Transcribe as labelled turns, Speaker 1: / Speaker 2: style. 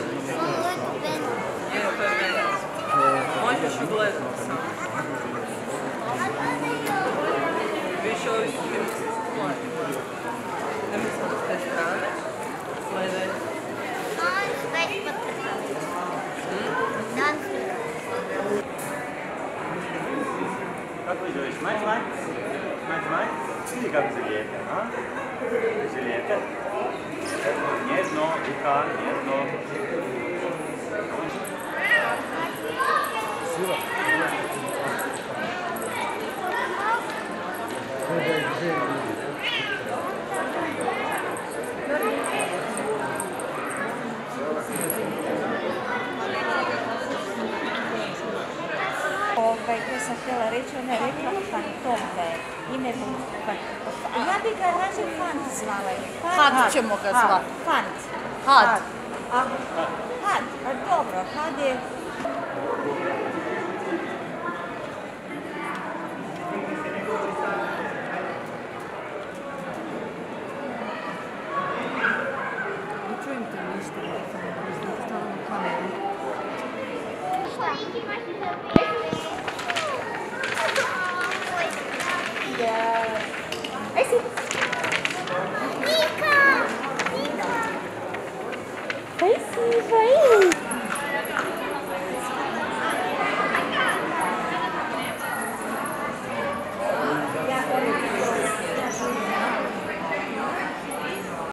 Speaker 1: to je meni. Možeš ugledati. Više ovi su mi mladi. Ne mislim s te strane. Gledaj.
Speaker 2: Kako izvoliš? Majk? Vidi kako se lijepe, a? Se lijepe? Njedno, vikar, njedno. Sila.
Speaker 3: Koje sam htjela reći, ona je rekla fantom da je ime ja bi ga rađe fant zvala.
Speaker 4: Had ćemo ga zvati.
Speaker 3: Fant.
Speaker 4: Had.
Speaker 3: Had, dobro, had je...
Speaker 5: Ne čujem te ništa, stavljamo kameru.
Speaker 3: Yeah. I see.